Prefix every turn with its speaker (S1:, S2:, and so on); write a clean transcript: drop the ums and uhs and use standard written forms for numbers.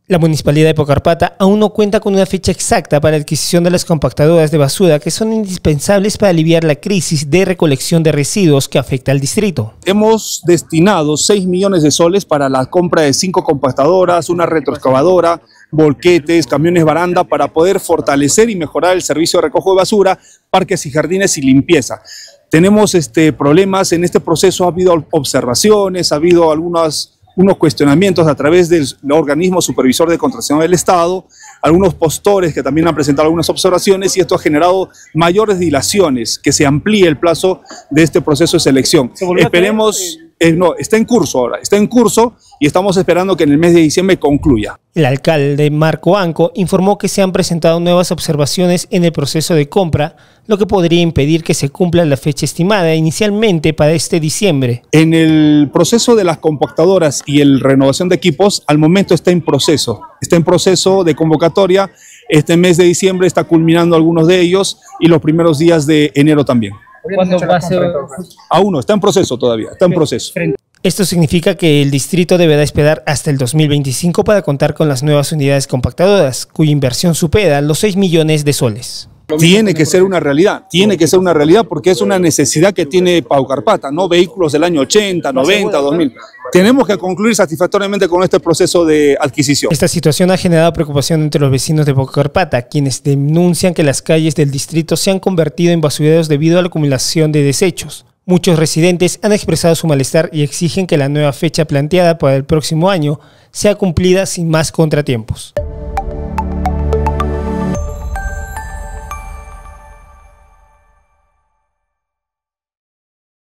S1: La Municipalidad de Pucallpa aún no cuenta con una fecha exacta para la adquisición de las compactadoras de basura que son indispensables para aliviar la crisis de recolección de residuos que afecta al distrito.
S2: Hemos destinado 6 millones de soles para la compra de 5 compactadoras, una retroexcavadora, volquetes, camiones baranda para poder fortalecer y mejorar el servicio de recojo de basura, parques y jardines y limpieza. Tenemos problemas en este proceso, ha habido observaciones, ha habido unos cuestionamientos a través del organismo supervisor de contratación del Estado, algunos postores que también han presentado algunas observaciones y esto ha generado mayores dilaciones, que se amplíe el plazo de este proceso de selección. Esperemos, no, está en curso ahora, está en curso y estamos esperando que en el mes de diciembre concluya.
S1: El alcalde Marco Anco informó que se han presentado nuevas observaciones en el proceso de compra, lo que podría impedir que se cumpla la fecha estimada inicialmente para este diciembre.
S2: En el proceso de las compactadoras y el renovación de equipos, al momento está en proceso de convocatoria. Este mes de diciembre está culminando algunos de ellos y los primeros días de enero también.
S3: ¿Cuándo va a ser?
S2: Aún no, está en proceso todavía, está en proceso.
S1: Esto significa que el distrito deberá esperar hasta el 2025 para contar con las nuevas unidades compactadoras, cuya inversión supera los 6 millones de soles.
S2: Tiene que ser una realidad porque es una necesidad que tiene Pucallpa, no vehículos del año 80, 90, 2000. Tenemos que concluir satisfactoriamente con este proceso de adquisición.
S1: Esta situación ha generado preocupación entre los vecinos de Pucallpa, quienes denuncian que las calles del distrito se han convertido en basureros debido a la acumulación de desechos. Muchos residentes han expresado su malestar y exigen que la nueva fecha planteada para el próximo año sea cumplida sin más contratiempos.